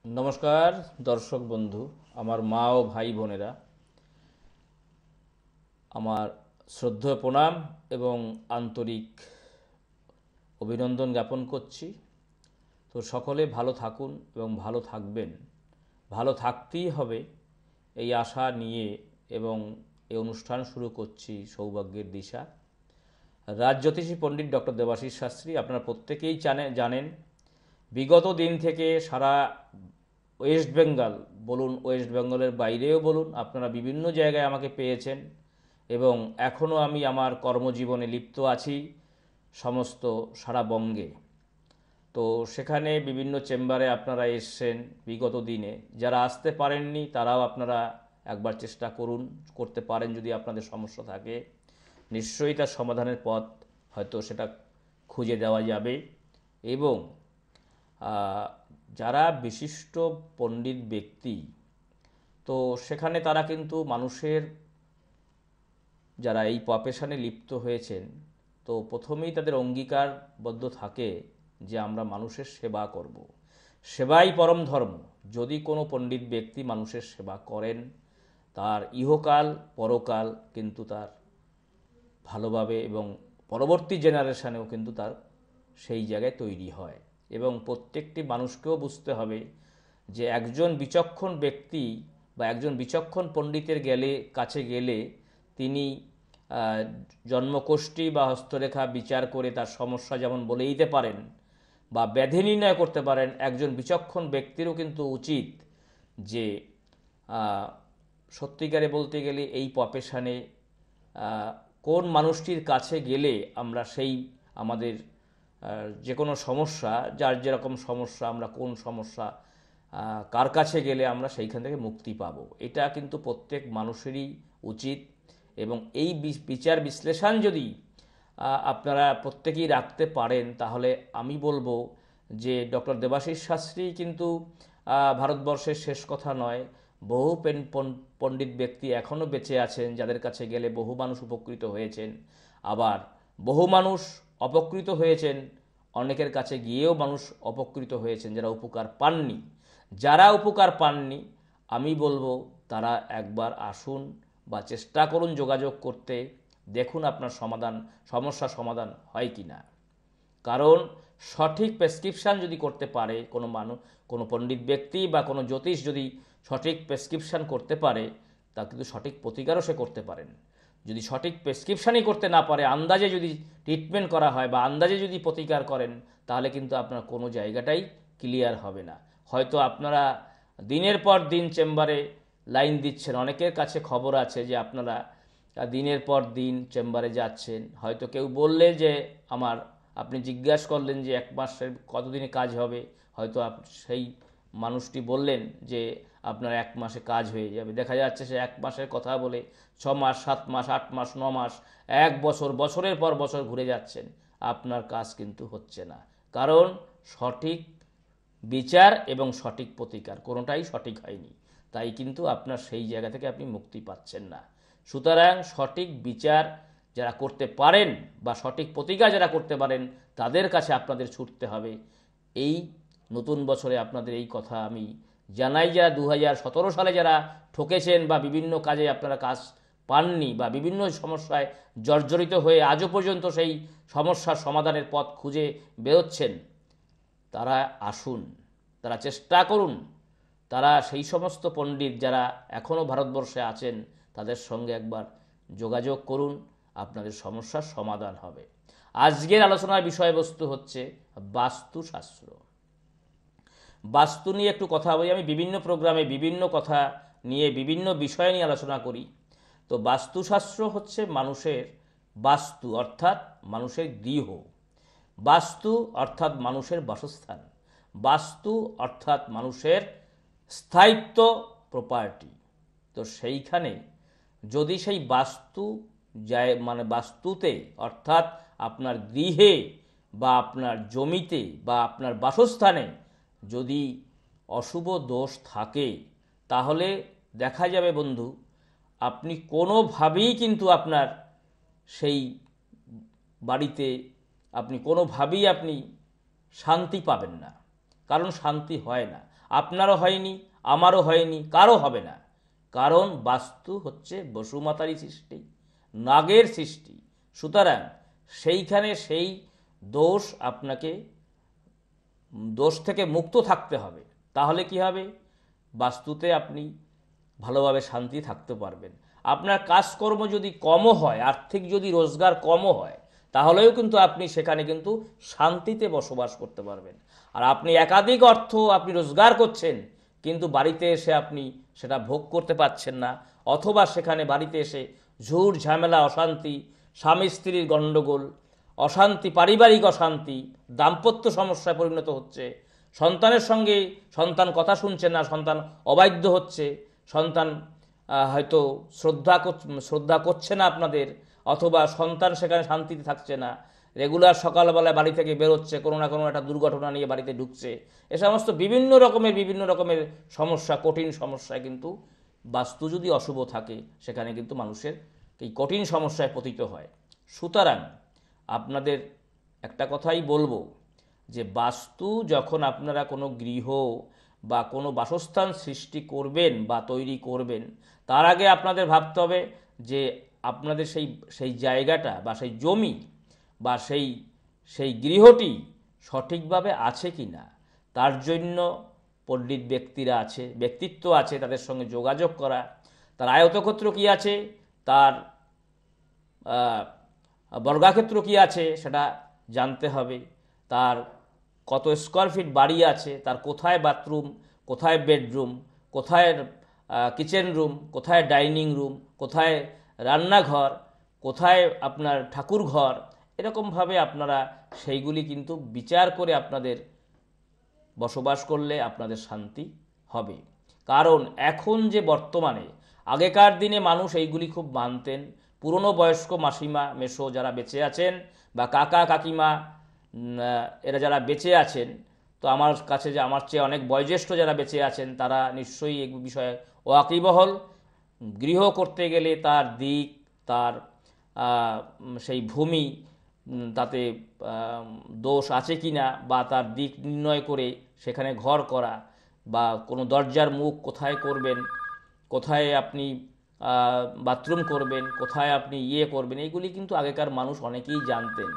নমস্কার দর্শক বন্ধু, আমার মা ও ভাই বোনেরা, আমার শ্রদ্ধেয় প্রণাম এবং আন্তরিক অভিনন্দন জ্ঞাপন করছি। তো সকলে ভালো থাকুন এবং ভালো থাকবেন, ভালো থাকতেই হবে এই আশা নিয়ে এবং এই অনুষ্ঠান শুরু করছি সৌভাগ্যের দিশা। রাজজ্যোতিষী পণ্ডিত ডক্টর দেবাশিস শাস্ত্রী, আপনারা প্রত্যেকেই জানেন বিগত দিন থেকে সারা ওয়েস্ট বেঙ্গল বলুন, ওয়েস্ট বেঙ্গলের বাইরেও বলুন, আপনারা বিভিন্ন জায়গায় আমাকে পেয়েছেন এবং এখনও আমি আমার কর্মজীবনে লিপ্ত আছি সমস্ত সারা বঙ্গে। তো সেখানে বিভিন্ন চেম্বারে আপনারা এসছেন বিগত দিনে। যারা আসতে পারেননি তারাও আপনারা একবার চেষ্টা করতে পারেন। যদি আপনাদের সমস্যা থাকে নিশ্চয়ই তার সমাধানের পথ হয়তো সেটা খুঁজে দেওয়া যাবে। এবং যারা বিশিষ্ট পণ্ডিত ব্যক্তি, তো সেখানে তারা কিন্তু মানুষের, যারা এই প্রফেশনে লিপ্ত হয়েছেন, তো প্রথমেই তাদের অঙ্গীকারবদ্ধ থাকে যে আমরা মানুষের সেবা করব। সেবাই পরম ধর্ম। যদি কোনো পণ্ডিত ব্যক্তি মানুষের সেবা করেন, তার ইহকাল পরকাল কিন্তু তার ভালোভাবে এবং পরবর্তী জেনারেশনেও কিন্তু তার সেই জায়গায় তৈরি হয়। এবং প্রত্যেকটি মানুষকেও বুঝতে হবে যে একজন বিচক্ষণ ব্যক্তি বা একজন বিচক্ষণ পণ্ডিতের কাছে গেলে তিনি জন্মকোষ্ঠী বা হস্তরেখা বিচার করে তার সমস্যা যেমন বলে দিতে পারেন বা ব্যাধি নির্ণয় করতে পারেন, একজন বিচক্ষণ ব্যক্তিরও কিন্তু উচিত যে সত্যিকারে বলতে গেলে এই প্রফেশনে কোন মানুষটির কাছে গেলে আমরা সেই আমাদের যে কোনো সমস্যা, যার যেরকম সমস্যা, আমরা কোন সমস্যা কার কাছে গেলে আমরা সেইখান থেকে মুক্তি পাব, এটা কিন্তু প্রত্যেক মানুষেরই উচিত। এবং এই বিচার বিশ্লেষণ যদি আপনারা প্রত্যেকেই রাখতে পারেন, তাহলে আমি বলবো যে ডক্টর দেবাশিস শাস্ত্রী কিন্তু ভারতবর্ষের শেষ কথা নয়। বহু পণ্ডিত ব্যক্তি এখনও বেঁচে আছেন, যাদের কাছে গেলে বহু মানুষ উপকৃত হয়েছেন। আবার বহু মানুষ অপকৃত হয়েছেন, অনেকের কাছে গিয়েও মানুষ অপকৃত হয়েছেন যারা উপকার পাননি। যারা উপকার পাননি আমি বলবো তারা একবার আসুন বা চেষ্টা করুন যোগাযোগ করতে, দেখুন আপনার সমস্যা সমাধান হয় কি না। কারণ সঠিক প্রেসক্রিপশান যদি করতে পারে কোনো পণ্ডিত ব্যক্তি বা কোনো জ্যোতিষ যদি সঠিক প্রেসক্রিপশান করতে পারে, তা কিন্তু সঠিক প্রতিকারও সে করতে পারেন। যদি সঠিক প্রেসক্রিপশানই করতে না পারে, আন্দাজে যদি ট্রিটমেন্ট করা হয় বা আন্দাজে যদি প্রতিকার করেন, তাহলে কিন্তু আপনার কোনো জায়গাটাই ক্লিয়ার হবে না। হয়তো আপনারা দিনের পর দিন চেম্বারে লাইন দিচ্ছেন, অনেকের কাছে খবর আছে যে আপনারা দিনের পর দিন চেম্বারে যাচ্ছেন। হয়তো কেউ বললে যে আপনি জিজ্ঞাসা করলেন যে 1 মাসের কতদিনে কাজ হবে, হয়তো সেই মানুষটি বললেন যে আপনার 1 মাসে কাজ হয়ে যাবে। দেখা যাচ্ছে সে 1 মাসের কথা বলে 6 মাস, 7 মাস, 8 মাস, 9 মাস, 1 বছর, বছরের পর বছর ঘুরে যাচ্ছেন, আপনার কাজ কিন্তু হচ্ছে না। কারণ সঠিক বিচার এবং সঠিক প্রতিকার কোনোটাই সঠিক হয়নি। তাই কিন্তু আপনার সেই জায়গা থেকে আপনি মুক্তি পাচ্ছেন না। সুতরাং সঠিক বিচার যারা করতে পারেন বা সঠিক প্রতিকার যারা করতে পারেন, তাদের কাছে আপনাদের ছুটতে হবে। এই নতুন বছরে আপনাদের এই কথা আমি জানাই। যারা 2017 সালে যারা ঠকেছেন বা বিভিন্ন কাজে আপনারা কাজ পাননি বা বিভিন্ন সমস্যায় জর্জরিত হয়ে আজও পর্যন্ত সেই সমস্যার সমাধানের পথ খুঁজে বেরোচ্ছেন, তারা আসুন, তারা চেষ্টা করুন, তারা সেই সমস্ত পণ্ডিত যারা এখনও ভারতবর্ষে আছেন তাদের সঙ্গে একবার যোগাযোগ করুন, আপনাদের সমস্যার সমাধান হবে। আজকের আলোচনার বিষয়বস্তু হচ্ছে বাস্তুশাস্ত্র। বাস্তু নিয়ে একটু কথা বলি। আমি বিভিন্ন প্রোগ্রামে বিভিন্ন কথা নিয়ে বিভিন্ন বিষয় নিয়ে আলোচনা করি। তো বাস্তুশাস্ত্র হচ্ছে মানুষের বাস্তু অর্থাৎ মানুষের গৃহ, বাস্তু অর্থাৎ মানুষের বাসস্থান, বাস্তু অর্থাৎ মানুষের স্থায়িত্ব, প্রপার্টি। তো সেইখানে যদি সেই বাস্তু যায় বাস্তুতে অর্থাৎ আপনার গৃহে বা আপনার জমিতে বা আপনার বাসস্থানে যদি অশুভ দোষ থাকে, তাহলে দেখা যাবে বন্ধু, আপনি কোনোভাবেই কিন্তু আপনার সেই বাড়িতে আপনি কোনোভাবেই শান্তি পাবেন না। কারণ শান্তি হয় না। আপনারও হয়নি, আমারও হয়নি, কারও হবে না। কারণ বাস্তু হচ্ছে বসুমাতারই সৃষ্টি, নাগের সৃষ্টি। সুতরাং সেইখানে সেই দোষ আপনাকে দোষ থেকে মুক্ত থাকতে হবে। তাহলে কি হবে? বাস্তুতে আপনি ভালোভাবে শান্তি থাকতে পারবেন। আপনার কাজকর্ম যদি কমও হয়, আর্থিক যদি রোজগার কমও হয়, তাহলেও কিন্তু আপনি সেখানে কিন্তু শান্তিতে বসবাস করতে পারবেন। আর আপনি একাধিক অর্থ আপনি রোজগার করছেন, কিন্তু বাড়িতে এসে আপনি সেটা ভোগ করতে পারছেন না, অথবা সেখানে বাড়িতে এসে ঝুট ঝামেলা, অশান্তি, স্বামী স্ত্রীর গণ্ডগোল, অশান্তি, পারিবারিক অশান্তি, দাম্পত্য সমস্যায় পরিণত হচ্ছে, সন্তানের সঙ্গে সন্তান কথা শুনছে না, সন্তান অবাধ্য হচ্ছে, সন্তান হয়তো শ্রদ্ধা করছে না আপনাদের, অথবা সন্তান সেখানে শান্তিতে থাকছে না, রেগুলার সকালবেলায় বাড়ি থেকে বেরোচ্ছে, কোনো না কোনো একটা দুর্ঘটনা নিয়ে বাড়িতে ঢুকছে। এ সমস্ত বিভিন্ন রকমের সমস্যা, কঠিন সমস্যায় কিন্তু বাস্তু যদি অশুভ থাকে, সেখানে কিন্তু মানুষের এই কঠিন সমস্যায় পতিত হয়। সুতরাং আপনাদের একটা কথাই বলবো, যে বাস্তু যখন আপনারা কোনো গৃহ বা কোনো বাসস্থান সৃষ্টি করবেন বা তৈরি করবেন, তার আগে আপনাদের ভাবতে হবে যে আপনাদের সেই সেই জায়গাটা বা সেই জমি বা সেই গৃহটি সঠিকভাবে আছে কি না। তার জন্য পণ্ডিত ব্যক্তিত্ব আছে, তাদের সঙ্গে যোগাযোগ করা, তার আয়তক্ষেত্র কী আছে, তার বর্গাক্ষেত্র কী আছে সেটা জানতে হবে, তার কত স্কোয়ার ফিট বাড়ি আছে, তার কোথায় বাথরুম, কোথায় বেডরুম, কোথায় কিচেন রুম, কোথায় ডাইনিং রুম, কোথায় রান্নাঘর, কোথায় আপনার ঠাকুর ঘর, এরকমভাবে আপনারা সেইগুলি কিন্তু বিচার করে আপনাদের বসবাস করলে আপনাদের শান্তি হবে। কারণ এখন যে বর্তমানে, আগেকার দিনে মানুষ এইগুলি খুব মানতেন। পুরনো বয়স্ক মাসিমা মেসো যারা বেঁচে আছেন, বা কাকা কাকিমা, এরা যারা বেঁচে আছেন, তো আমার কাছে যে আমার চেয়ে অনেক বয়োজ্যেষ্ঠ যারা বেঁচে আছেন, তারা নিশ্চয়ই এই বিষয়ে ওয়াকিবহল। গৃহ করতে গেলে তার দিক, তার সেই ভূমি, তাতে দোষ আছে কি না, বা তার দিক নির্ণয় করে সেখানে ঘর করা, বা কোনো দরজার মুখ কোথায় করবেন, কোথায় আপনি বাথরুম করবেন, কোথায় আপনি করবেন, এইগুলি কিন্তু আগেকার মানুষ অনেকেই জানতেন।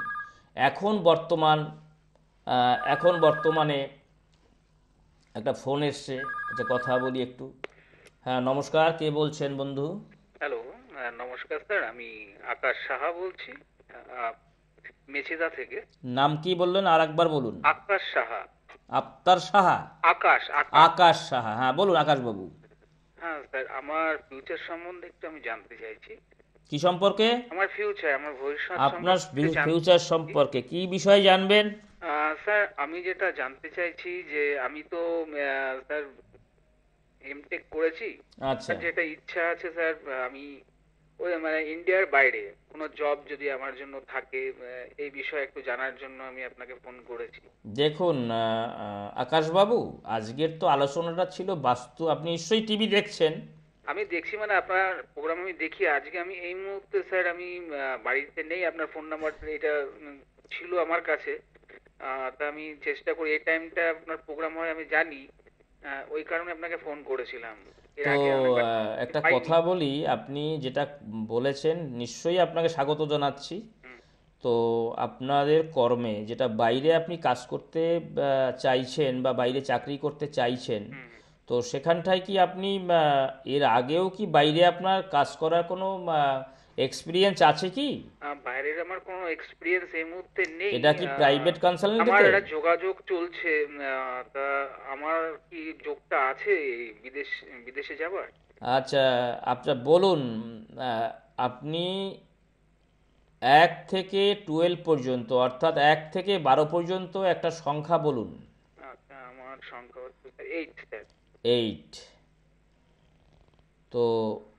এখন বর্তমানে একটা ফোন এসছে, আচ্ছা কথা বলি একটু। হ্যাঁ, নমস্কার, কে বলছেন বন্ধু? হ্যালো। নমস্কার স্যার, আমি আকাশ সাহা বলছি, আহ, মেচেদা থেকে। নাম কি বললেন, আর একবার বলুন। আকাশ সাহা। আক্তার সাহা? আকাশ আকাশ। আকাশ সাহা, হ্যাঁ বলুন আকাশবাবু। হ্যাঁ স্যার, আমার ফিউচার সম্বন্ধে একটু আমি জানতে চাইছি। কি সম্পর্কে? আমার ভবিষ্যৎ আপনার সম্পর্কে একটু জানতে ফিউচার চাইছি। সম্পর্কে কি বিষয়ে জানবেন? স্যার, আমি যেটা জানতে চাইছি যে আমি তো স্যার এমটেক করেছি। আচ্ছা, আর যেটা ইচ্ছা আছে স্যার, আমি ওই মানে ইন্ডিয়ার বাইরে কোনো জব যদি আমার জন্য থাকে, এই বিষয়ে একটু জানার জন্য আমি আপনাকে ফোন করেছি। দেখুন আকাশবাবু, আজকের তো আলোচনাটা ছিল বাস্তু। আপনি নিশ্চয়ই টিভি দেখছেন। আমি দেখছি, মানে আপনার প্রোগ্রাম আমি দেখি। আজকে আমি এই মুহূর্তে স্যার আমি বাড়িতে নেই। আপনার ফোন নাম্বারটা এটা ছিল আমার কাছে। তা আমি চেষ্টা করি, এই টাইমটা আপনার প্রোগ্রাম হয় আমি জানি। ওই কারণে আপনাকে ফোন করেছিলাম। এর তো আগে অনেকবার একটা পাইনি। কথা বলি, আপনি যেটা বলেছেন নিশ্চয়ই আপনাকে স্বাগত জানাচ্ছি। হুম, তো আপনাদের কর্মে যেটা বাইরে আপনি কাজ করতে চাইছেন বা বাইরে চাকরি করতে চাইছেন, হুম, হুম। তো সেখানটায় কি আপনি এর আগেও কি বাইরে আপনার কাজ করার কোনো এক্সপিরিয়েন্স আছে কি? বাইরের আমার কোনো এক্সপিরিয়েন্স এই মুহূর্তে নেই। এটা কি প্রাইভেট আমার কনসালটেন্সিতে? একটা যোগাযোগ চলছে। তা আমার কি যোগটা আছে এই বিদেশে যাবার? আচ্ছা, আচ্ছা বলুন, আহ, আপনি 1 থেকে 12 পর্যন্ত, অর্থাৎ 1 থেকে 12 পর্যন্ত একটা সংখ্যা বলুন। আচ্ছা, আমার সংখ্যা হচ্ছে 8 স্যার। 8। তো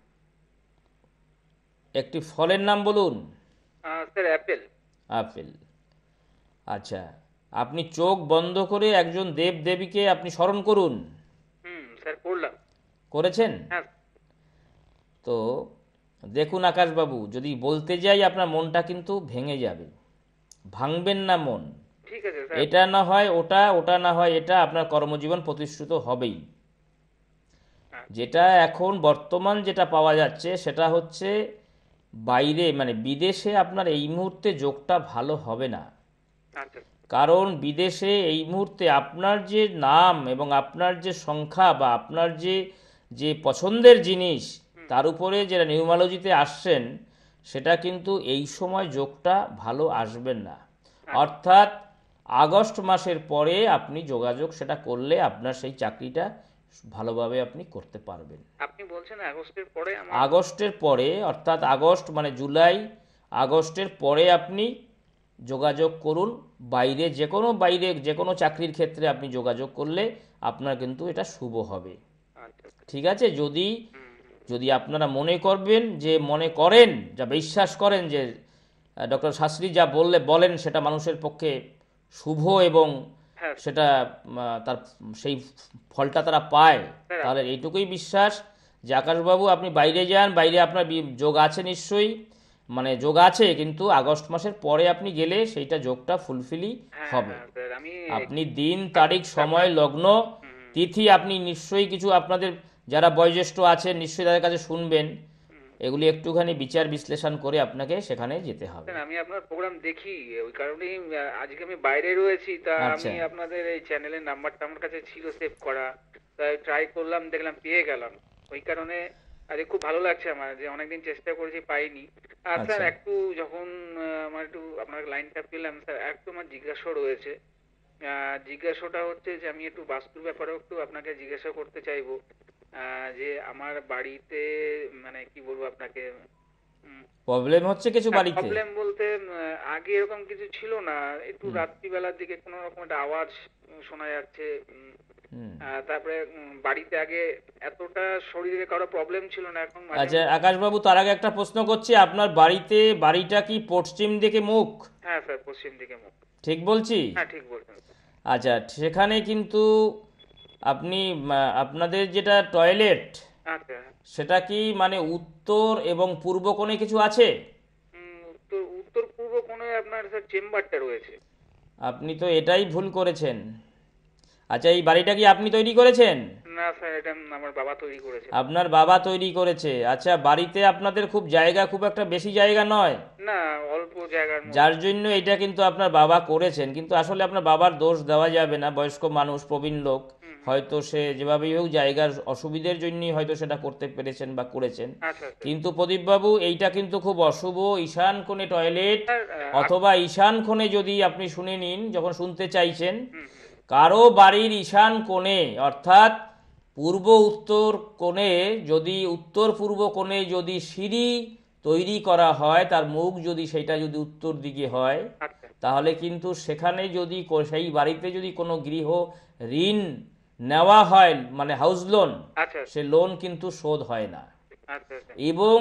একটি ফলের নাম বলুন। Sir, apple. আপেল। আচ্ছা, আপনি চোখ বন্ধ করে একজন দেব দেবীকে আপনি স্মরণ করুন। হুম স্যার, করলাম। করেছেন? হ্যাঁ। তো দেখুন আকাশবাবু, যদি বলতে যাই আপনার মনটা কিন্তু ভেঙে যাবে। ভাঙবেন না মন। ঠিক আছে স্যার। এটা না হয় ওটা, ওটা না হয় এটা, আপনার কর্মজীবন প্রতিষ্ঠিত হবেই। হ্যাঁ, যেটা এখন বর্তমান যেটা পাওয়া যাচ্ছে সেটা হচ্ছে বাইরে মানে বিদেশে আপনার এই মুহূর্তে যোগটা ভালো হবে না। আচ্ছা। কারণ বিদেশে এই মুহূর্তে আপনার যে নাম এবং আপনার যে সংখ্যা বা আপনার যে যে পছন্দের জিনিস হুম। তার উপরে যেটা নিউমারোলজিতে আসছেন, সেটা কিন্তু এই সময় যোগটা ভালো আসবেন না। আচ্ছা। অর্থাৎ আগস্ট মাসের পরে আপনি যোগাযোগ সেটা করলে আপনার সেই চাকরিটা ভালোভাবে আপনি করতে পারবেন। আপনি বলছেন আগস্টের পরে আমার। আগস্টের পরে, অর্থাৎ আগস্ট মানে জুলাই আগস্টের পরে আপনি যোগাযোগ করুন। বাইরে যে কোনো চাকরির ক্ষেত্রে আপনি যোগাযোগ করলে আপনার কিন্তু এটা শুভ হবে। আচ্ছা। ঠিক আছে? যদি হুম, হুম। যদি আপনারা মনে করেন, যা বিশ্বাস করেন যে ডক্টর শাস্ত্রী যা বলেন সেটা মানুষের পক্ষে শুভ এবং হ্যাঁ সেটা তার সেই ফলটা তারা পায়, স্যার। তাহলে এইটুকুই বিশ্বাস যে আকাশবাবু আপনি বাইরে যান, বাইরে আপনার যোগ আছে নিশ্চয়ই, মানে যোগ আছে, কিন্তু আগস্ট মাসের পরে আপনি গেলে সেইটা যোগটা ফুলফিলই হ্যাঁ হবে। হ্যাঁ স্যার, আমি আপনি দিন তারিখ সময় লগ্ন হুম, হুম, তিথি আপনি নিশ্চয়ই কিছু আপনাদের যারা বয়োজ্যেষ্ঠ আছেন নিশ্চয়ই তাদের কাছে শুনবেন, হুম। এগুলি একটুখানি বিচার বিশ্লেষণ করে আপনাকে সেখানে যেতে হবে। স্যার, আমি আপনার প্রোগ্রাম দেখি, ওই কারণেই আজকে আমি বাইরে রয়েছি, তা আমি আচ্ছা আপনাদের এই চ্যানেলের নাম্বারটা আমার কাছে ছিল সেভ করা, তাই ট্রাই করলাম, দেখলাম পেয়ে গেলাম। ওই কারণে আজকে খুব ভালো লাগছে আমার যে অনেকদিন চেষ্টা করেছি পাইনি। আর স্যার আচ্ছা একটু যখন আমার একটু আপনার লাইনটা পেলাম স্যার, একটু আমার জিজ্ঞাসা রয়েছে। জিজ্ঞাসাটা হচ্ছে যে আমি একটু বাস্তুর ব্যাপারেও একটু আপনাকে জিজ্ঞাসা করতে চাইবো। যে আমার বাড়িতে মানে কি বলবো আপনাকে, প্রবলেম হচ্ছে কিছু হ্যাঁ বাড়িতে? প্রবলেম বলতে আগে এরকম কিছু ছিল না, একটু হুম রাত্রিবেলার দিকে কোনো রকম একটা আওয়াজ শোনা যাচ্ছে। হুম। তারপরে বাড়িতে আগে এতটা শরীরে কারো প্রবলেম ছিল না, এখন মাঝে আচ্ছা মধ্যে। আকাশবাবু, তার আগে একটা প্রশ্ন করছি, আপনার বাড়িটা কি পশ্চিম দিকে মুখ? হ্যাঁ স্যার, পশ্চিম দিকে মুখ। ঠিক বলছি? হ্যাঁ ঠিক বলছেন স্যার। আচ্ছা, সেখানে কিন্তু আপনি আপনাদের যেটা টয়লেট আচ্ছা। সেটা কি মানে উত্তর এবং পূর্ব কোণে কিছু আছে? উত্তর উত্তর পূর্ব কোণে আপনার স্যার চেম্বারটা রয়েছে। আপনি তো এটাই ভুল করেছেন। আচ্ছা, এই বাড়িটা কি আপনি তৈরি করেছেন? না স্যার, এটা আমার বাবা তৈরি করেছে। আপনার বাবা তৈরি করেছে? আচ্ছা, বাড়িতে আপনাদের খুব একটা বেশি জায়গা নয়, না, অল্প জায়গার মধ্যে। যার জন্য এটা কিন্তু আপনার বাবা করেছেন, কিন্তু আসলে আপনার বাবার দোষ দেওয়া যাবে না, বয়স্ক মানুষ, প্রবীণ লোক, হুম, হুম। হয়তো সে যেভাবেই হোক জায়গার অসুবিধের জন্যই হয়তো সেটা করতে পেরেছেন বা করেছেন। আচ্ছা স্যার। কিন্তু প্রদীপবাবু, এইটা কিন্তু খুব অশুভ। ঈশান কোণে টয়লেট, স্যার অথবা ঈশান কোণে যদি আপনি শুনে নিন যখন শুনতে চাইছেন, হুম, হুম। কারো বাড়ির ঈশান কোণে অর্থাৎ পূর্ব উত্তর কোণে, যদি উত্তর পূর্ব কোণে যদি সিঁড়ি তৈরি করা হয়, তার মুখ যদি সেটা যদি উত্তর দিকে হয়, আচ্ছা তাহলে কিন্তু সেখানে যদি সেই বাড়িতে যদি কোনো গৃহ ঋণ নেওয়া হয় মানে হাউস লোন, আচ্ছা সে লোন কিন্তু শোধ হয় না। আচ্ছা আচ্ছা। এবং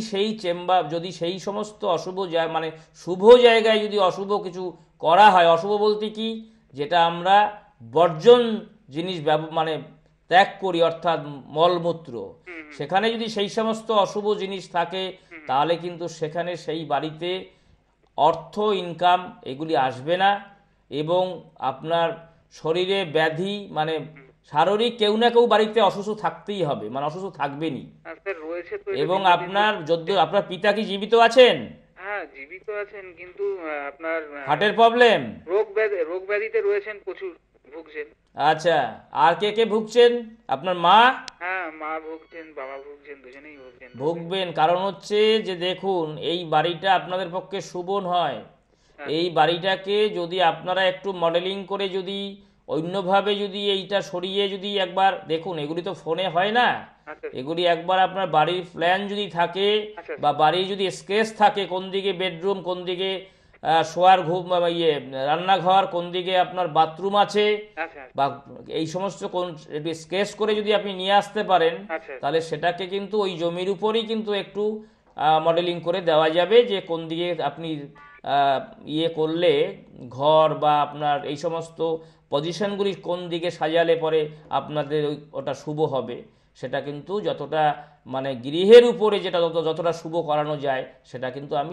যদি সেই সমস্ত মানে শুভ জায়গায় যদি অশুভ কিছু করা হয়, অশুভ বলতে কি, যেটা আমরা বর্জন জিনিস মানে ত্যাগ করি, অর্থাৎ মলমূত্র, হুম, হুম, সেখানে যদি সেই সমস্ত অশুভ জিনিস থাকে, হুম। তাহলে কিন্তু সেখানে সেই বাড়িতে অর্থ ইনকাম এগুলি আসবে না। এবং আপনার শরীরে ব্যাধি মানে শারীরিক কেউ না কেউ বাড়িতে অসুস্থ থাকতেই হবে, মানে অসুস্থ থাকবেনি। স্যার রয়েছে তো এটা এবং দীর্ঘদিন ধরে। আপনার পিতা কি জীবিত আছেন? হ্যাঁ জীবিত আছেন, কিন্তু আপনার হার্টের প্রবলেম? রোগ ব্যাধিতে রয়েছেন, প্রচুর ভুগছেন। আচ্ছা, আর কে কে ভুগছেন? আপনার মা? হ্যাঁ, মা ভুগছেন, বাবা ভুগছেন, দুজনেই ভুগছেন রোগে। ভুগবেন, কারণ হচ্ছে যে দেখুন, এই বাড়িটা আপনাদের পক্ষে শুভ নয়। হ্যাঁ। এই বাড়িটাকে যদি আপনারা একটু মডেলিং করে যদি অন্যভাবে যদি এইটা সরিয়ে যদি একবার দেখুন, এগুলি তো ফোনে হয় না, আচ্ছা এগুলি একবার আপনার বাড়ির প্ল্যান যদি থাকে আচ্ছা। বা বাড়ির যদি স্কেচ থাকে, কোন দিকে বেডরুম, কোন দিকে শোয়ার ঘুম বা রান্নাঘর, কোন দিকে আপনার বাথরুম আছে, আচ্ছা বা এই সমস্ত কোন একটু স্কেচ করে যদি আপনি নিয়ে আসতে পারেন, আচ্ছা। তাহলে সেটাকে কিন্তু ওই জমির উপরই কিন্তু একটু মডেলিং করে দেওয়া যাবে, যে কোন দিকে আপনি আহ, করলে ঘর বা আপনার এই সমস্ত পজিশনগুলি কোন দিকে সাজালে পরে আপনাদের ওটা শুভ হবে। সেটা কিন্তু যতটা মানে গৃহের উপরে যেটা যতটা শুভ করানো যায়, সেটা কিন্তু আমি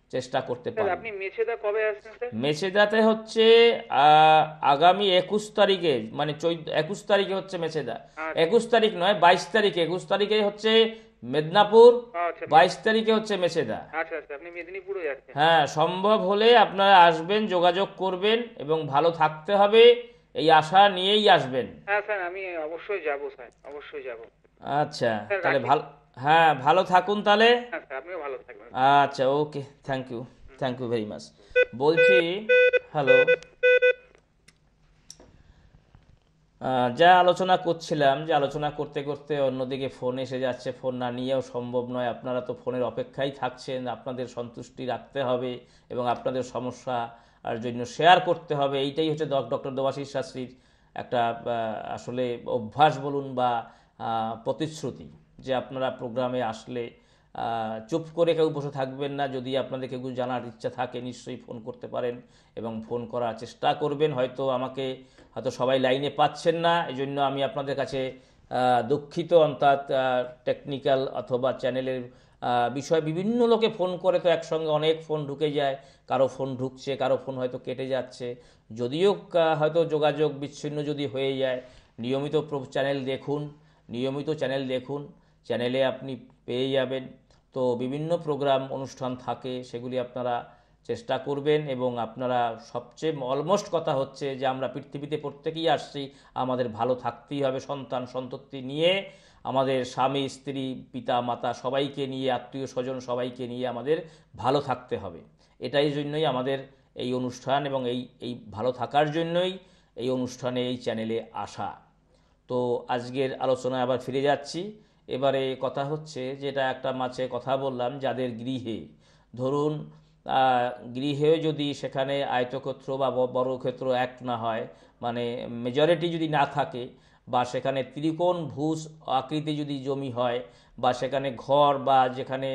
চেষ্টা করতে স্যার পারবেন। আপনি মেছেদা কবে আসছেন স্যার? মেছেদাতে হচ্ছে আগামী 21 তারিখে, মানে 21 তারিখে হচ্ছে মেছেদা। আচ্ছা 21 তারিখ নয়, 22 তারিখে। 21 তারিখে হচ্ছে মেদিনীপুর, আচ্ছা 22 তারিখে হচ্ছে মেছেদা। আচ্ছা আচ্ছা আপনি মেদিনীপুরে যাচ্ছেন? হ্যাঁ, সম্ভব হলে আপনারা আসবেন, যোগাযোগ করবেন এবং ভালো থাকতে হবে এই আশা নিয়েই আসবেন। হ্যাঁ স্যার আমি অবশ্যই যাব স্যার, অবশ্যই যাব। আচ্ছা, স্যার তাহলে রাখি। ভালো, হ্যাঁ ভালো থাকুন তাহলে। হ্যাঁ স্যার আপনিও ভালো থাকবেন। আচ্ছা, okay, thank you very much. বলছি, হ্যালো, যা আলোচনা করছিলাম, যে আলোচনা করতে করতে অন্যদিকে ফোন এসে যাচ্ছে, ফোন না নিয়েও সম্ভব নয়। আপনারা তো ফোনের অপেক্ষায় থাকছেন, আপনাদের সন্তুষ্টি রাখতে হবে এবং আপনাদের সমস্যা আর জন্য শেয়ার করতে হবে। এইটাই হচ্ছে ডক্টর দেবাশিস শাস্ত্রীর একটা আসলে অভ্যাস বলুন বা প্রতিশ্রুতি, যে আপনারা প্রোগ্রামে আসলে চুপ করে কেউ বসে থাকবেন না। যদি আপনাদের কেউ জানার ইচ্ছা থাকে নিশ্চয়ই ফোন করতে পারেন এবং ফোন করার চেষ্টা করবেন। হয়তো সবাই লাইনে পাচ্ছেন না, এই জন্য আমি আপনাদের কাছে দুঃখিত। অর্থাৎ টেকনিক্যাল অথবা চ্যানেলের বিষয়, বিভিন্ন লোকে ফোন করে তো একসঙ্গে অনেক ফোন ঢুকে যায়, কারো ফোন ঢুকছে, কারো ফোন হয়তো কেটে যাচ্ছে। যদিও হয়তো যোগাযোগ বিচ্ছিন্ন যদি হয়ে যায়, নিয়মিত চ্যানেল দেখুন, চ্যানেলে আপনি পেয়ে যাবেন। তো বিভিন্ন প্রোগ্রাম অনুষ্ঠান থাকে, সেগুলি আপনারা চেষ্টা করবেন। এবং আপনারা সবচেয়ে অলমোস্ট কথা হচ্ছে যে আমরা পৃথিবীতে প্রত্যেকেই আসছি, আমাদের ভালো থাকতেই হবে। সন্তান সন্ততি নিয়ে, আমাদের স্বামী স্ত্রী পিতা মাতা সবাইকে নিয়ে, আত্মীয় স্বজন সবাইকে নিয়ে আমাদের ভালো থাকতে হবে। এটাই জন্যই আমাদের এই অনুষ্ঠান, এবং এই ভালো থাকার জন্যই এই অনুষ্ঠানে, এই চ্যানেলে আসা। তো আজকের আলোচনায় আবার ফিরে যাচ্ছি। এবারে কথা হচ্ছে, যেটা একটা মাঝে কথা বললাম, যাদের গৃহে ধরুন গৃহে যদি সেখানে আয়তক্ষেত্র বা বর্গক্ষেত্র এক না হয়, মানে মেজরিটি যদি না থাকে, বা সেখানে ত্রিকোণ ভুজ আকৃতি যদি জমি হয়, বা সেখানে ঘর বা যেখানে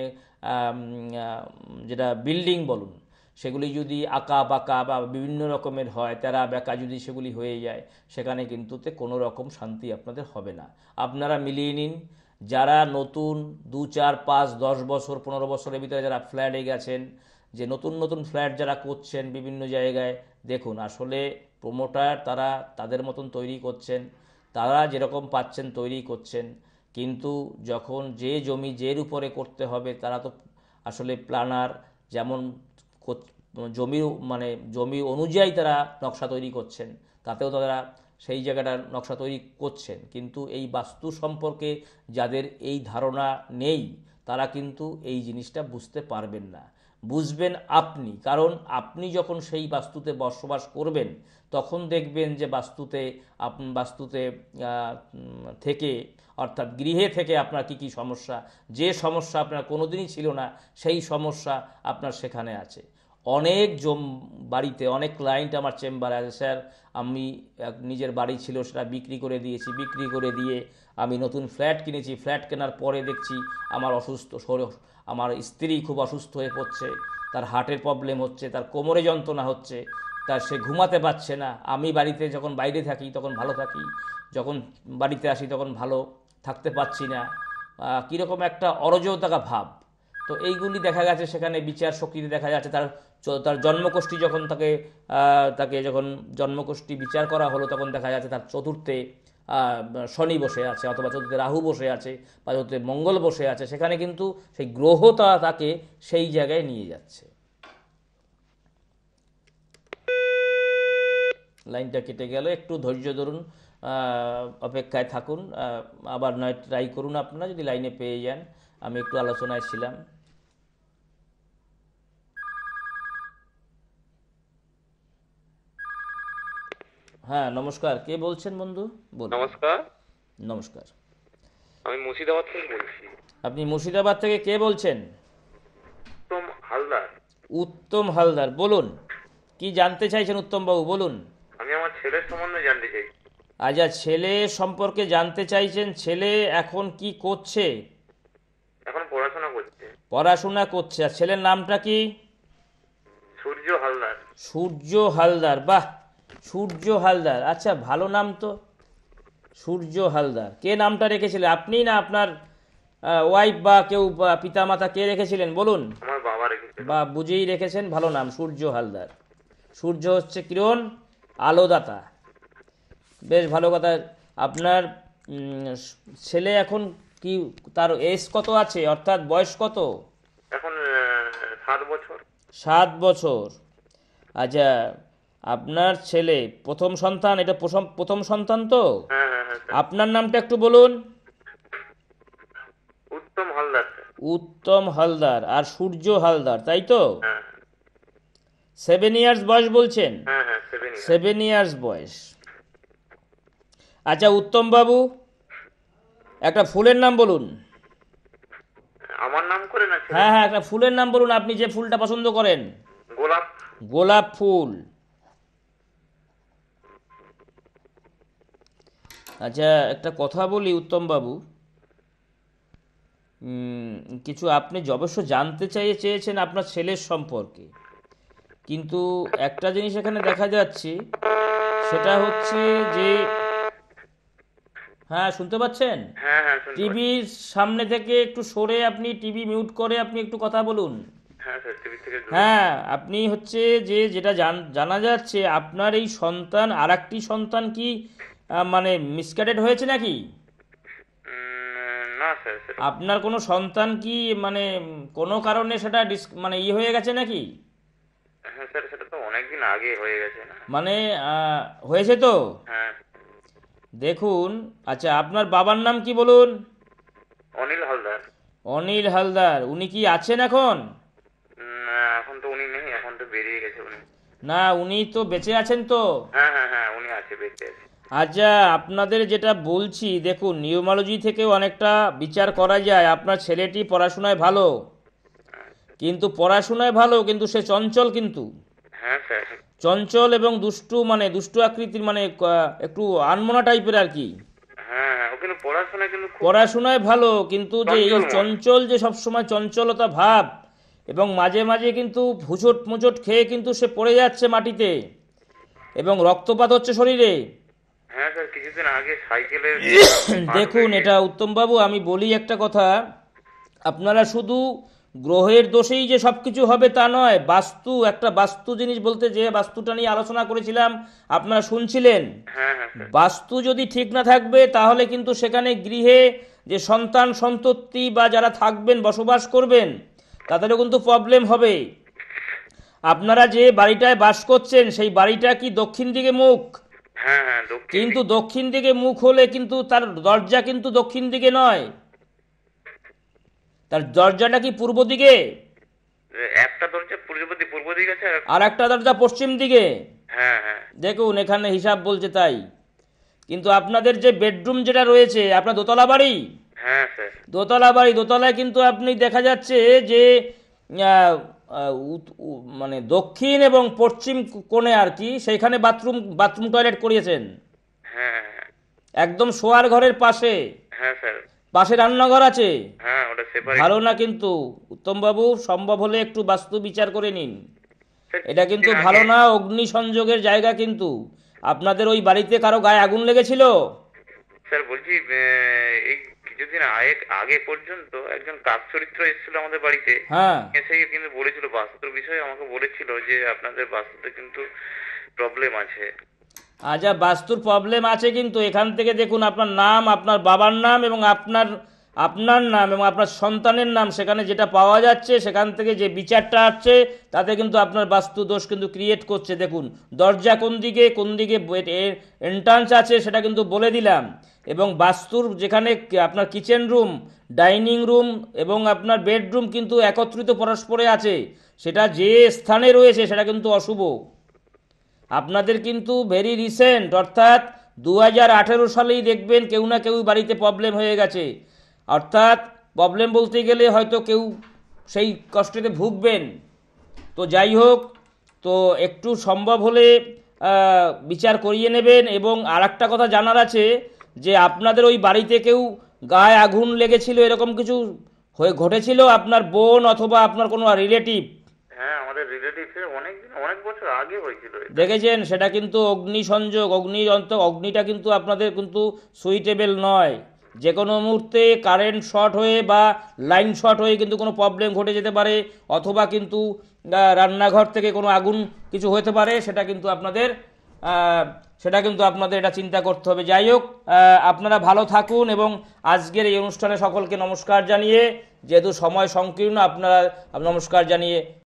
যেটা বিল্ডিং বলুন, সেগুলি যদি আঁকা বাঁকা বা বিভিন্ন রকমের হয়, তেরা বেঁকা যদি সেগুলি হয়ে যায়, সেখানে কিন্তু কোনো রকম শান্তি আপনাদের হবে না। আপনারা মিলিয়ে নিন, যারা নতুন 2, 4, 5, 10 বছর 15 বছরের ভিতরে যারা ফ্ল্যাটে গেছেন, যে নতুন নতুন ফ্ল্যাট যারা করছেন বিভিন্ন জায়গায়, দেখুন আসলে প্রমোটার তারা তাদের মতন তৈরি করছেন, তারা যেরকম পাচ্ছেন তৈরি করছেন, কিন্তু যখন যে জমি যের উপরে করতে হবে, তারা তো আসলে প্ল্যানার যেমন জমির, মানে জমি অনুযায়ী তারা নকশা তৈরি করছেন, তাতেও তারা সেই জায়গাটার নকশা তৈরি করছেন। কিন্তু এই বাস্তু সম্পর্কে যাদের এই ধারণা নেই, তারা কিন্তু এই জিনিসটা বুঝতে পারবেন না। বুঝবেন আপনি, কারণ আপনি যখন সেই বাস্তুতে বসবাস করবেন, তখন দেখবেন যে বাস্তুতে থেকে, অর্থাৎ গৃহে থেকে আপনার কি কি সমস্যা, যে সমস্যা আপনার কোনোদিনই ছিল না, সেই সমস্যা আপনার সেখানে আছে। অনেক বাড়িতে অনেক ক্লায়েন্ট আমার চেম্বারে আছে, স্যার আমি নিজের বাড়ি ছিল সেটা বিক্রি করে দিয়েছি, বিক্রি করে দিয়ে আমি নতুন ফ্ল্যাট কিনেছি, ফ্ল্যাট কেনার পরে দেখছি আমার আমার স্ত্রী খুব অসুস্থ হয়ে পড়ছে, তার হার্টের প্রবলেম হচ্ছে, তার কোমরে যন্ত্রণা হচ্ছে, সে ঘুমাতে পারছে না। আমি বাড়িতে যখন বাইরে থাকি তখন ভালো থাকি, যখন বাড়িতে আসি তখন ভালো থাকতে পারছি না, কীরকম একটা অরাজকতা ভাব। তো এইগুলি দেখা গেছে সেখানে বিচার শক্তিতে দেখা যাচ্ছে। তার জন্মকোষ্ঠী যখন তাকে যখন জন্মকোষ্ঠী বিচার করা হলো, তখন দেখা যাচ্ছে তার চতুর্থে শনি বসে আছে, অথবা চতুর্থে রাহু বসে আছে, বা চতুর্থে মঙ্গল বসে আছে। সেখানে কিন্তু সেই গ্রহতা তাকে সেই জায়গায় নিয়ে যাচ্ছে। লাইনটা কেটে গেল, একটু ধৈর্য ধরুন, অপেক্ষায় থাকুন, আবার নয় ট্রাই করুন আপনারা, যদি লাইনে পেয়ে যান। আমি একটু আলোচনায় ছিলাম। হ্যাঁ, নমস্কার, কে বলছেন বন্ধু? বলুন। নমস্কার, নমস্কার। আমি মুর্শিদাবাদ থেকে বলছি। আপনি মুর্শিদাবাদ থেকে কে বলছেন? উত্তম হালদার। উত্তম হালদার, বলুন কি জানতে চাইছেন উত্তমবাবু, বলুন। আমি আমার ছেলের সম্বন্ধে জানতে চাই। আচ্ছা, ছেলে সম্পর্কে জানতে চাইছেন। ছেলে এখন কি করছে? এখন পড়াশোনা করছে। পড়াশোনা করছে। আর ছেলের নামটা কি? সূর্য হালদার। সূর্য হালদার, বাহ, সূর্য হালদার, আচ্ছা ভালো নাম তো, সূর্য হালদার। কে নামটা রেখেছিলেন, আপনি না আপনার ওয়াইফ বা কেউ, পিতামাতা কে রেখেছিলেন বলুন? আমার বাবা রেখেছে। বা বুঝেই রেখেছেন, ভালো নাম সূর্য হালদার। সূর্য হচ্ছে কিরণ, আলোদাতা, বেশ ভালো কথা। আপনার ছেলে এখন কি, তার এজ কত আছে, অর্থাৎ বয়স কত? এখন 7 বছর। 7 বছর। আচ্ছা, আপনার ছেলে প্রথম সন্তান, এটা প্রথম সন্তান তো? হ্যাঁ হ্যাঁ হ্যাঁ স্যার। আপনার নামটা একটু বলুন। উত্তম হালদার স্যার। উত্তম হালদার আর সূর্য হালদার, তাই তো? হ্যাঁ 7 ইয়ার্স বয়স বলছেন? হ্যাঁ হ্যাঁ 7 years। 7 ইয়ার্স বয়স। আচ্ছা উত্তম বাবু, একটা ফুলের নাম বলুন। আমার নাম করে না ছেলে? হ্যাঁ হ্যাঁ, একটা ফুলের নাম বলুন, আপনি যে ফুলটা পছন্দ করেন। গোলাপ। গোলাপ ফুল। আচ্ছা একটা কথা বলি উত্তম বাবু, কিছু আপনি অবশ্য জানতে চেয়েছেন আপনার ছেলের সম্পর্কে, কিন্তু একটা জিনিস এখানে দেখা যাচ্ছে, সেটা হচ্ছে যে, হ্যাঁ শুনতে পাচ্ছেন? হ্যাঁ হ্যাঁ শুনতে পাচ্ছি। টিভির সামনে থেকে একটু সরে, আপনি টিভি মিউট করে আপনি একটু কথা বলুন। হ্যাঁ স্যার টিভি থেকে দূরে। হ্যাঁ, আপনি হচ্ছে যে যেটা জানা যাচ্ছে, আপনার এই সন্তান, আর একটি সন্তান কি মানে মিসক্যারেট হয়েছে নাকি? না স্যার স্যার। আপনার কোনো সন্তান কি মানে কোনো কারণে সেটা মানে হয়ে গেছে নাকি? হ্যাঁ স্যার সেটা তো অনেকদিন আগে হয়ে গেছে না। মানে হয়েছে তো? হ্যাঁ। দেখুন, আচ্ছা আপনার বাবার নাম কি বলুন? অনিল হালদার। অনিল হালদার। উনি কি আছেন এখন? না এখন তো উনি নেই, এখন তো বেরিয়ে গেছে উনি। না, উনি তো বেঁচে আছেন তো? হ্যাঁ হ্যাঁ হ্যাঁ উনি আছে, বেঁচে আছে। আচ্ছা আপনাদের যেটা বলছি, দেখুন নিউমালজি থেকেও অনেকটা বিচার করা যায়। আপনার ছেলেটি পড়াশোনায় ভালো, কিন্তু পড়াশোনায় ভালো কিন্তু সে চঞ্চল, কিন্তু হ্যাঁ স্যার। চঞ্চল এবং দুষ্টু, মানে দুষ্টু আকৃতির, মানে একটু আনমনা টাইপের আর কি। হ্যাঁ হ্যাঁ ও কিন্তু পড়াশোনা কিন্তু খুব পড়াশোনায় ভালো, কিন্তু যে এই চঞ্চল মন। চঞ্চল, যে সবসময় চঞ্চলতা ভাব, এবং মাঝে মাঝে কিন্তু হুচট মুচট খেয়ে কিন্তু সে পড়ে যাচ্ছে মাটিতে, এবং রক্তপাত হচ্ছে শরীরে। হ্যাঁ স্যার কিছুদিন আগে সাইকেলের দেখুন এটা উত্তমবাবু, আমি বলি একটা কথা, আপনারা শুধু গ্রহের দোষেই যে সব কিছু হবে তা নয়, একটা বাস্তু জিনিস বলতে, যে বাস্তুটা নিয়ে আলোচনা করেছিলাম আপনারা শুনছিলেন, হ্যাঁ হ্যাঁ স্যার। বাস্তু যদি ঠিক না থাকবে তাহলে কিন্তু সেখানে গৃহে যে সন্তান সন্ততি বা যারা থাকবেন, বসবাস করবেন, তাদেরও কিন্তু প্রবলেম হবে। আপনারা যে বাড়িটায় বাস করছেন সেই বাড়িটা কি দক্ষিণ দিকে মুখ? হ্যাঁ হ্যাঁ দক্ষিণ কিন্তু দক্ষিণ দিকে মুখ হলে কিন্তু তার দরজা কিন্তু দক্ষিণ দিকে নয়, তার দরজাটা কি পূর্ব দিকে, একটা দরজা পূর্ব দিকে আছে আর একটা দরজা পশ্চিম দিকে। হ্যাঁ হ্যাঁ দেখুন এখানে হিসাব বলছে তাই। কিন্তু আপনাদের যে বেডরুম যেটা রয়েছে, আপনার দোতলা বাড়ি, হ্যাঁ স্যার। দোতলায় কিন্তু আপনি দেখা যাচ্ছে যে আহ, আহ, মানে দক্ষিণ এবং পশ্চিম কোণে আর কি, সেইখানে বাথরুম টয়লেট করিয়েছেন, হ্যাঁ হ্যাঁ একদম শোয়ার ঘরের পাশে, হ্যাঁ স্যার। পাশে রান্নাঘর আছে। হ্যাঁ ওটা সেপারেট। ভালো না কিন্তু উত্তমবাবু, সম্ভব হলে একটু বাস্তু বিচার করে নিন। এটা কিন্তু ভালো না, অগ্নি সংযোগের জায়গা কিন্তু। আপনাদের ওই বাড়িতে কারো গায়ে আগুন লেগেছিল? স্যার বলছি এই কিছুদিন আগে পর্যন্ত একজন কাক চরিত্র এসেছিল আমাদের বাড়িতে। হ্যাঁ। এসে কিন্তু বলেছিল বাস্তুর বিষয়ে, আমাকে বলেছিল যে আপনাদের বাস্তুতে কিন্তু প্রবলেম আছে। আচ্ছা বাস্তুর প্রবলেম আছে, কিন্তু এখান থেকে দেখুন আপনার নাম, আপনার বাবার নাম এবং আপনার নাম এবং আপনার সন্তানের নাম, সেখানে যেটা পাওয়া যাচ্ছে, সেখান থেকে যে বিচারটা আসছে, তাতে কিন্তু আপনার বাস্তু দোষ কিন্তু ক্রিয়েট করছে। দেখুন দরজা কোন দিকে এন্ট্রান্স আছে সেটা কিন্তু বলে দিলাম, এবং বাস্তুর যেখানে আপনার কিচেন রুম, ডাইনিং রুম এবং আপনার বেডরুম কিন্তু একত্রিত পরস্পরে আছে, সেটা যে স্থানে রয়েছে সেটা কিন্তু অশুভ। আপনাদের কিন্তু ভেরি রিসেন্ট, অর্থাৎ 2018 সালেই দেখবেন কেউ না কেউ বাড়িতে প্রবলেম হয়ে গেছে, অর্থাৎ প্রবলেম বলতে গেলে হয়তো কেউ সেই কষ্টতে ভুগবেন। তো যাই হোক, তো একটু সম্ভব হলে বিচার করিয়ে নেবেন। এবং আর একটা কথা জানার আছে, যে আপনাদের ওই বাড়িতে কেউ গায়ে আগুন লেগেছিল, এরকম কিছু ঘটেছিল, আপনার বোন অথবা আপনার কোনো রিলেটিভ? হ্যাঁ আমাদের রিলেটিভস অনেক বছর আগে হয়েছিল এটা। দেখেছেন, সেটা কিন্তু অগ্নি সংযোগ, অগ্নিটা কিন্তু আপনাদের কিন্তু সুইটেবল নয়। যে কোনো মুহূর্তে কারেন্ট শর্ট হয়ে বা লাইন শর্ট হয়ে কিন্তু কোনো প্রবলেম ঘটে যেতে পারে, অথবা কিন্তু রান্নাঘর থেকে কোনো আগুন কিছু হতে পারে, সেটা কিন্তু আপনাদের এটা চিন্তা করতে হবে। যাই হোক, আপনারা ভালো থাকুন এবং আজকের এই অনুষ্ঠানে সকলকে নমস্কার জানিয়ে, যেহেতু সময় সংকীর্ণ, আপনারা নমস্কার জানিয়ে